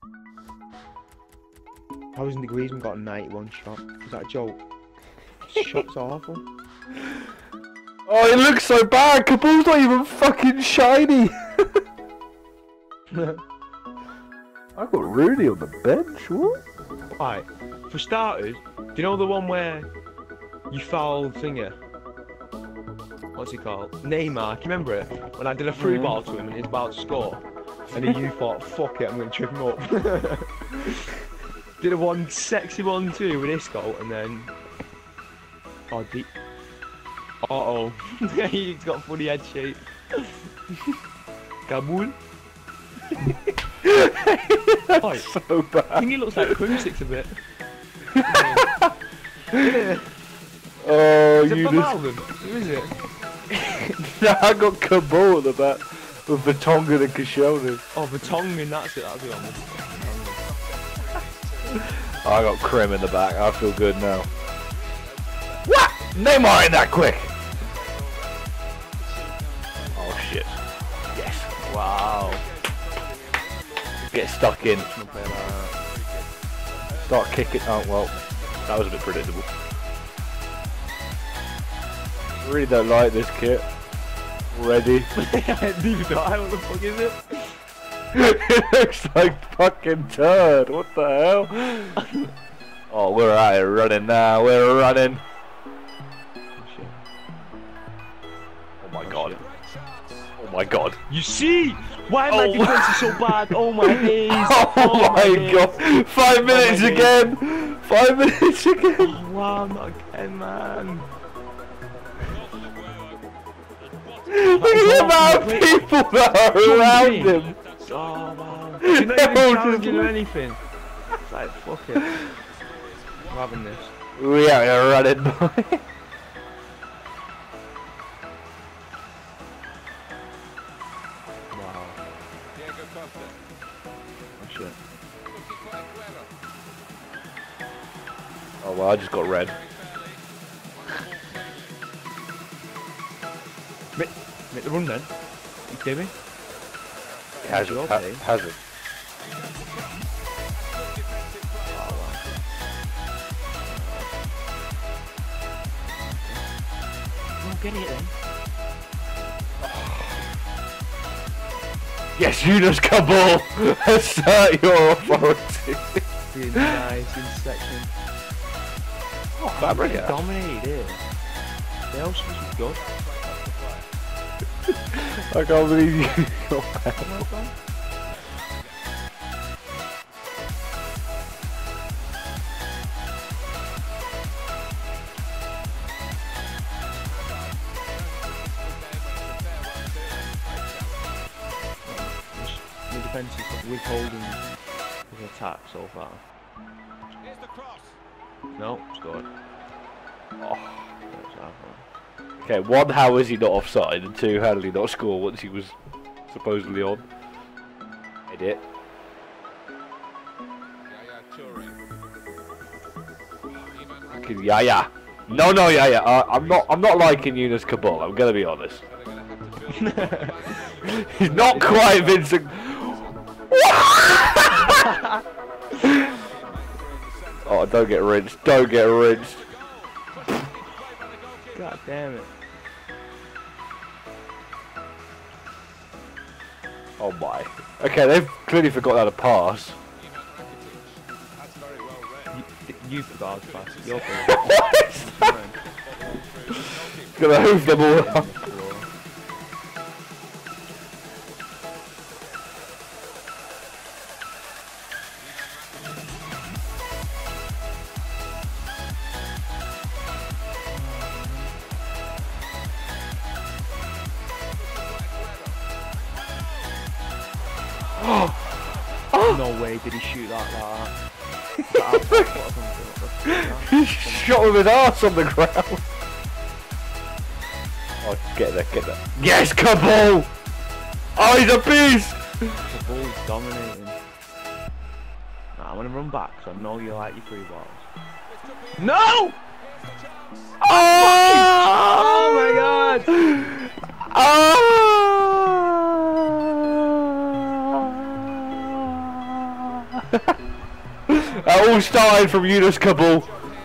Thousand Degrees and got a 91 shot. Is that a joke? Shot's awful. Oh, it looks so bad. Kabul's not even fucking shiny. I got Rooney on the bench. What? Right. For starters, do you know the one where you fouled Finger? What's he called? Neymar. Can you remember it? When I did a free ball to him and he was about to score, and then you thought, "Fuck it, I'm going to trip him up." Did a one sexy 1-2 with Isco, and then he's got funny head shape. Kabul. That's so bad. I think he looks like Krumsix a bit. Oh, Is it you from just... Alvin? Who is it? No, I got Kabul at the back with Vertonghen and Koscielny. Oh, Vertonghen, that's it, that's the one. I got Krim in the back. I feel good now. What? Neymar ain't that quick. Oh shit. Yes. Wow. Get stuck in. Start kicking. Oh well, that was a bit predictable. Really don't like this kit. Already. Neither do I. What the fuck is it? It looks like fucking turd. What the hell? Oh, we're out here running now. We're running. Oh shit. Oh my god. Oh my god. You see? Why my defense is so bad? Oh my days. Oh my god. 5 minutes again. 5 minutes again. Oh, wow, not again, man. Look at the amount of people that are around him. Oh wow. You're not even challenging or anything. It's like, fuck it. I'm having this. We out here running, boy. Wow. Oh shit. Oh well, I just got red. Make the run then. You kidding me? Hazard. Hazard. Oh, get it then. Yes, Yunus Kabul! Assert your authority! Being nice in section. Oh, Fabregas. Dominated it. The else was good. I can't believe you got that. The defence is withholding his attack so far. No, scored. Oh. Okay, one, how is he not offside? And two, how did he not score once he was supposedly on? Idiot. Fucking Yaya. No, Yaya. I'm not liking Yunus Kabul. I'm gonna be honest. He's not quite Vincent. Oh, don't get rinsed. Don't get rinsed. God damn it. Oh my. Okay, they've clearly forgot how to pass. You forgot how to pass. You're Gonna hoof them all up. No way did he shoot that He shot with his ass on the ground. Oh, get there, get there. Yes, Kabul! Oh, he's a beast! Kabul's dominating. Nah, I'm gonna run back, so I know you like your free balls. No! Oh my god! That all started from Yunus Kabul.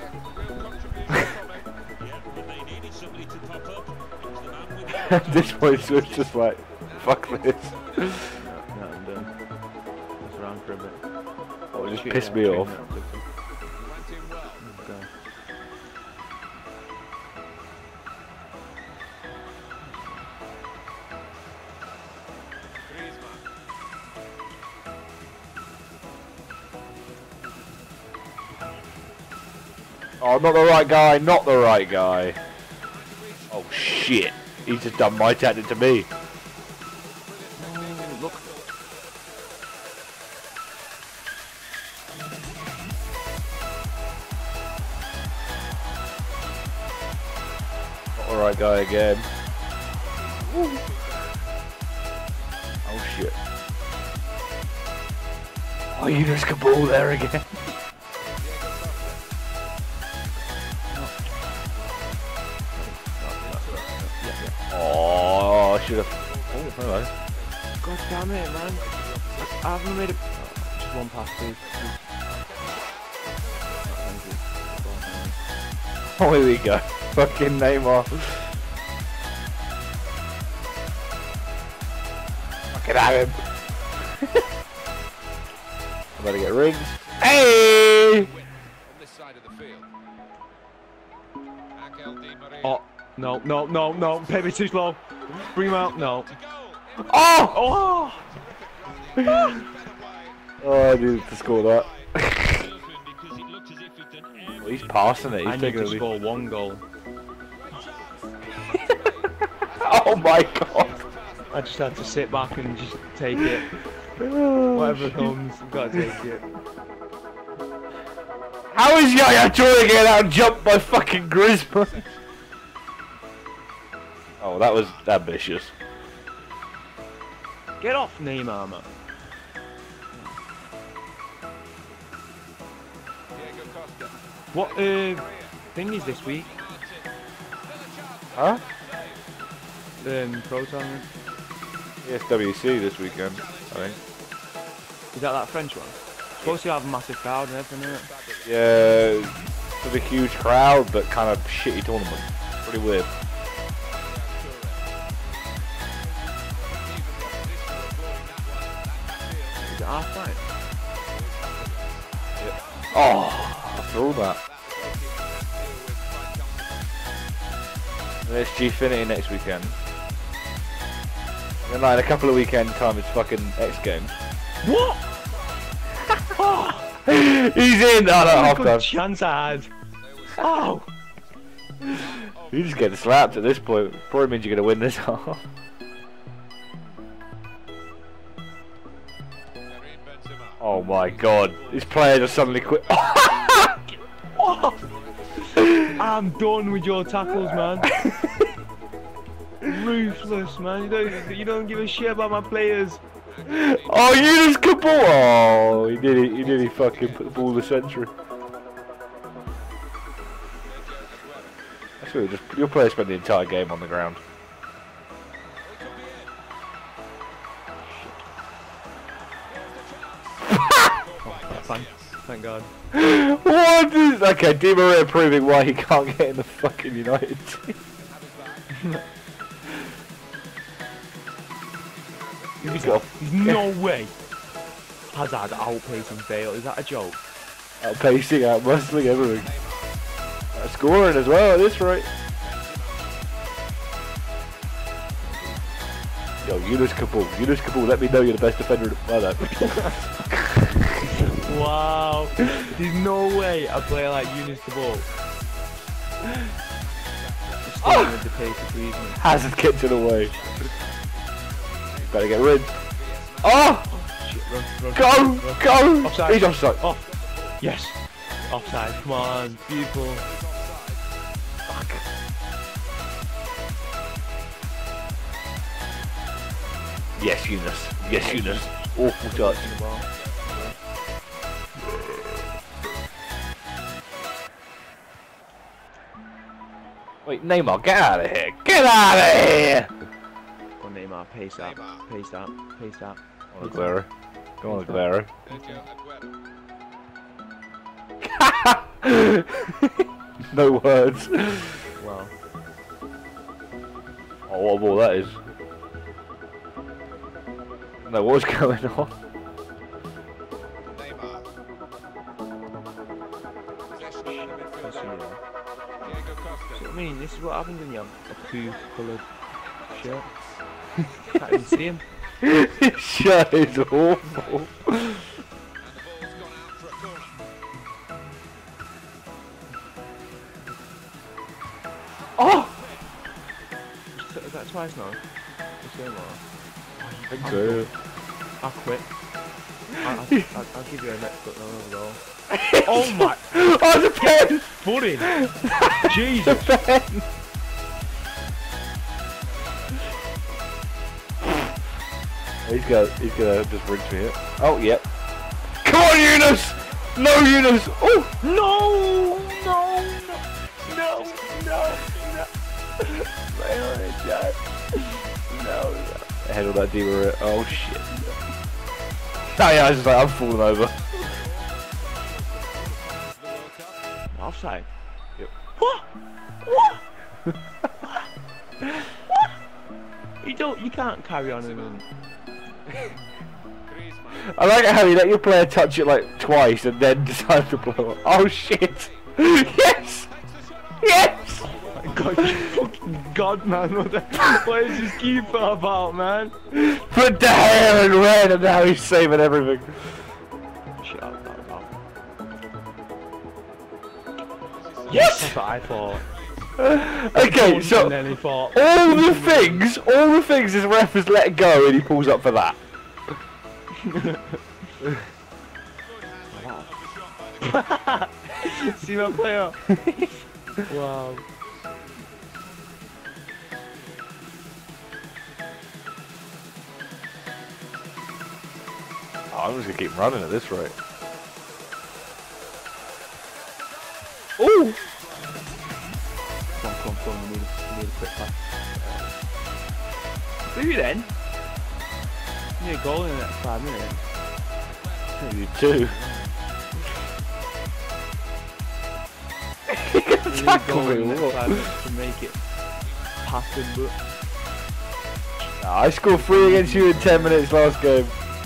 At this point, so it's just like, fuck this. No, I'm done. That's around for a bit. Oh, it just pissed me off. Okay. Oh, not the right guy, not the right guy. Oh shit, he's just done my tactic to me. Oh, look. Not the right guy again. Woo. Oh shit. Oh, Yunus Kabul there again. Oh, I should have. Oh, hello. God damn it, man. I haven't made a... Oh, just one pass, please. Oh, here we go. Fucking Neymar. Fucking have him. I'm about to get rings. Hey! Oh, no, no, no, no. Pepe too slow. Bring him out. No. Oh! Oh! Oh, I needed to score that. Well, he's passing it. I He's need taking to a score one goal. Oh my god. I just had to sit back and just take it. Whatever comes, I've got to take it. How is Yaya Toure to get out and jumped by fucking Griezmann? Oh, that was ambitious. Get off Neymar, man. What thing is this week? Huh? Pro tournament. ESWC this weekend, I think. Is that French one? Supposed to have a massive crowd and everything, isn't it? Yeah, with a huge crowd, but kind of shitty tournament. Pretty weird. Is it half time? Oh, after all that. And it's Gfinity next weekend. And like in a couple of weekend time, it's fucking X Games. What? Oh, He's in! Oh, no, half good time. chance I had. Oh! You just get slapped at this point. Probably means you're going to win this half. Oh my god. These players are suddenly quit. Oh. I'm done with your tackles, man. Ruthless, man. You don't give a shit about my players. Oh, Yunus Kabul! Oh, he nearly fucking put the ball in the century. That's really just your player spent the entire game on the ground. Thank God. What is... Okay, Di Maria proving why he can't get in the fucking United team. There's no way Hazard outpacing Bale. Is that a joke? Outpacing, outmuscling, everything. Scoring as well at this rate. Yo, Yunus Kabul, let me know you're the best defender in the Wow. There's no way a player like Yunus Kabul is staying with the pace of Griezmann. Hazard kicked it away. Better get rid. Oh! Shit, run, Go! Go! Offside. He's offside. Oh, yes. Offside. Come on, beautiful. Fuck. Yes, Yunus. Yes, Yunus. Awful touch. Wait, Neymar, get out of here! Get out of here! Come on, Neymar, pace that. Pace that. Pace that. Oh, Aguero. Go on, Aguero. No words. Wow. Oh, what a ball that is. No, what's going on? So, I mean, this is what happens when you have a poo-coloured shirt. Can't even see him. His shirt is awful. Oh! Is that twice now? I think so. I'll quit. I'll give you a next foot now as well. Oh my! Oh, the pen! Footing! Jesus! The pen! He's gonna just rinse me here. Oh, yep. Come on, Yunus! No, Yunus! Oh! No! No! No! No! No! No! Ahead of that Di Maria. Oh, shit. Oh, yeah, I was just like, I'm falling over. Offside. Yep. What? What? What? You can't carry on and I like how you let your player touch it like twice and then decide to blow up. Oh shit! Yes! Yes! God, you fucking god, man. What is this keeper about, man? Put the hair in red and now he's saving everything. Shut up, yes! That's what I thought. Okay, so And then he thought, all the things his ref has let go and he pulls up for that. see my player? Wow. Oh, I'm just gonna keep running at this rate. Ooh! Come on, we need a quick pass. Do then? You need a goal in the next 5 minutes. You do. You need a Tackle goal in me, the next what? 5 minutes to make it passing, but I scored 3 against you in 10 minutes last game.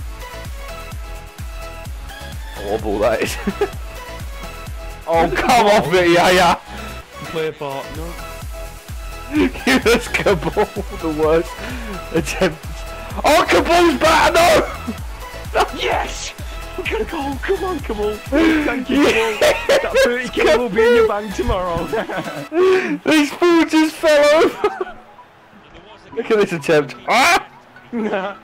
Oh, what ball that is. Oh, come off it, yeah. play a part, no? That's Cabal, the worst attempt. Oh, Cabal's back, no! Yes! We got a goal, come on, Cabal. Thank you, Cabal. That 30k will be in your bank tomorrow. These fools just fell over. Look at this attempt. Ah! Nah.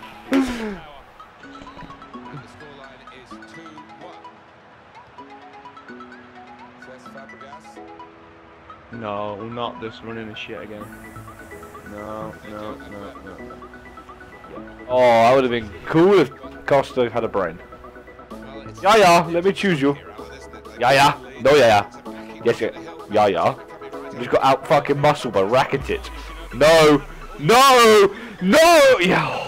No, we're not just running the shit again. No. Oh, that would have been cool if Costa had a brain. Yeah, let me choose you. Yeah. No, yeah. Yes, yeah. You just got out fucking muscle by Rakitic. No. Yeah.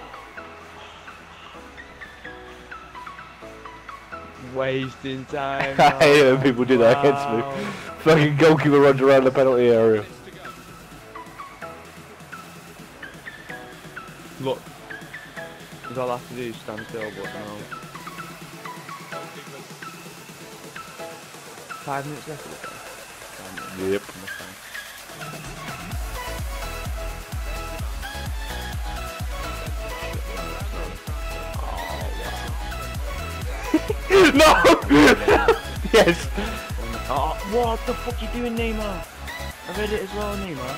Wasting time. I hate it when people do that against me. Fucking goalkeeper runs around the penalty area. Look. Because all I have to do is stand still, but no. 5 minutes left of the game. Yep. No! Yes! Oh, what the fuck you doing, Neymar? I read it as well, Neymar.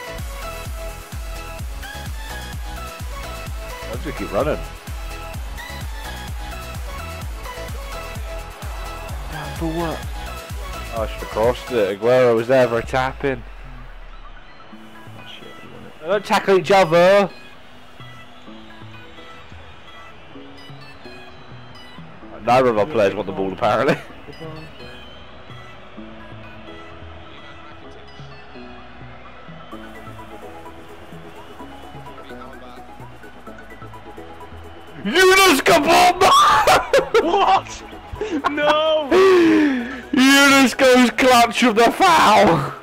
I'll just keep running. Down for what? Oh, I should have crossed it. Aguero was there for a tap in. Oh shit, we won it. They don't tackle each other. Neither of our players want the ball apparently. Yunus Kabom! What? No! Yunus goes clutch of the foul!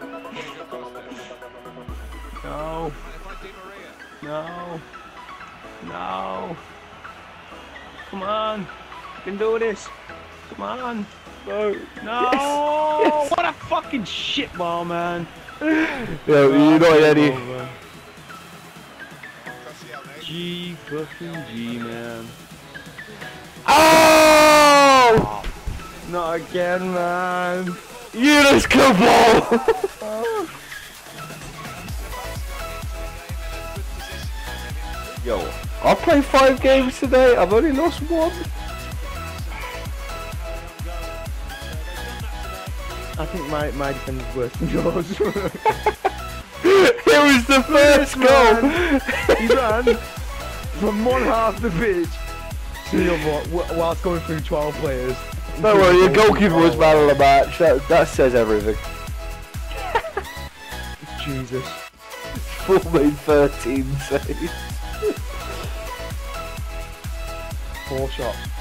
No. No. No. Come on. You can do this. Come on. No. No! Yes. What a fucking shit ball, man. Yo, you're not any. G fucking G, man. Oh! Not again, man. Yunus Kabom! Yo, I played 5 games today, I've only lost 1. I think my defense is worse than yours. It was the first goal! He ran from one half of the pitch to the other whilst going through 12 players. No worry, your goalkeeper was man of the match, that says everything. Jesus. Full made 13 saves. 4 shots.